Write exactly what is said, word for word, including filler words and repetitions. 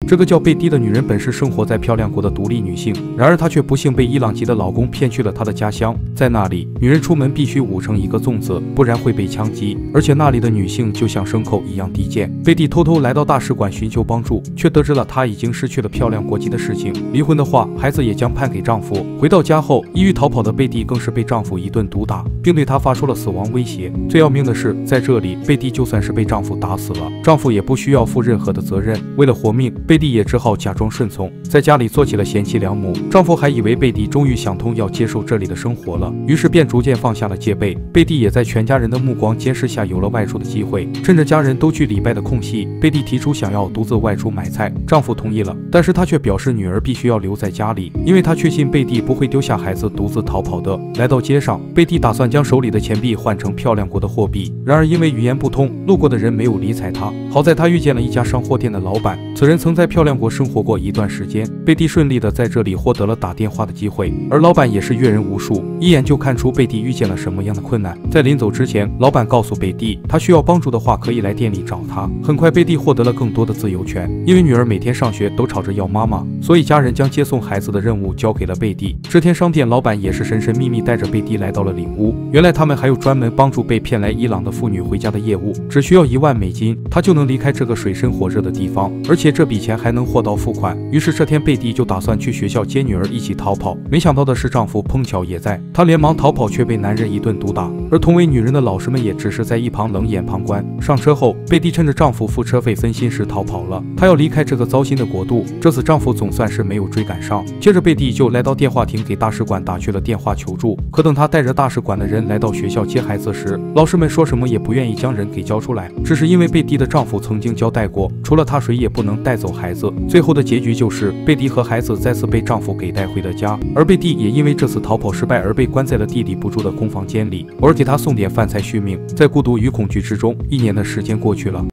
这个叫贝蒂的女人本是生活在漂亮国的独立女性，然而她却不幸被伊朗籍的老公骗去了她的家乡，在那里，女人出门必须捂成一个粽子，不然会被枪击，而且那里的女性就像牲口一样低贱。贝蒂偷偷来到大使馆寻求帮助，却得知了她已经失去了漂亮国籍的事情，离婚的话，孩子也将判给丈夫。回到家后，意欲逃跑的贝蒂更是被丈夫一顿毒打，并对她发出了死亡威胁。最要命的是，在这里，贝蒂就算是被丈夫打死了，丈夫也不需要负任何的责任。为了活命，贝蒂也只好假装顺从，在家里做起了贤妻良母。丈夫还以为贝蒂终于想通要接受这里的生活了，于是便逐渐放下了戒备。贝蒂也在全家人的目光监视下有了外出的机会。趁着家人都去礼拜的空隙，贝蒂提出想要独自外出买菜，丈夫同意了，但是他却表示女儿必须要留在家里，因为他确信贝蒂不会丢下孩子独自逃跑的。来到街上，贝蒂打算将手里的钱币换成漂亮国的货币，然而因为语言不通，路过的人没有理睬他。好在他遇见了一家商货店的老板，此人曾在漂亮国生活过一段时间，贝蒂顺利的在这里获得了打电话的机会，而老板也是阅人无数，一眼就看出贝蒂遇见了什么样的困难。在临走之前，老板告诉贝蒂，他需要帮助的话可以来店里找他。很快，贝蒂获得了更多的自由权，因为女儿每天上学都吵着要妈妈，所以家人将接送孩子的任务交给了贝蒂。这天，商店老板也是神神秘秘带着贝蒂来到了里屋，原来他们还有专门帮助被骗来伊朗的妇女回家的业务，只需要一万美金，他就能离开这个水深火热的地方，而且这笔钱还能货到付款。于是这天，贝蒂就打算去学校接女儿一起逃跑，没想到的是丈夫碰巧也在，她连忙逃跑却被男人一顿毒打，而同为女人的老师们也只是在一旁冷眼旁观。上车后，贝蒂趁着丈夫付车费分心时逃跑了，她要离开这个糟心的国度，这次丈夫总算是没有追赶上。接着贝蒂就来到电话亭给大使馆打去了电话求助，可等她带着大使馆的人来到学校接孩子时，老师们说什么也不愿意将人给交出来，这是因为贝蒂的丈夫曾经交代过，除了他谁也不能带走孩子。最后的结局就是贝蒂和孩子再次被丈夫给带回了家，而贝蒂也因为这次逃跑失败而被关在了地理不住的空房间里，偶尔给他送点饭菜续命。在孤独与恐惧之中，一年的时间过去了。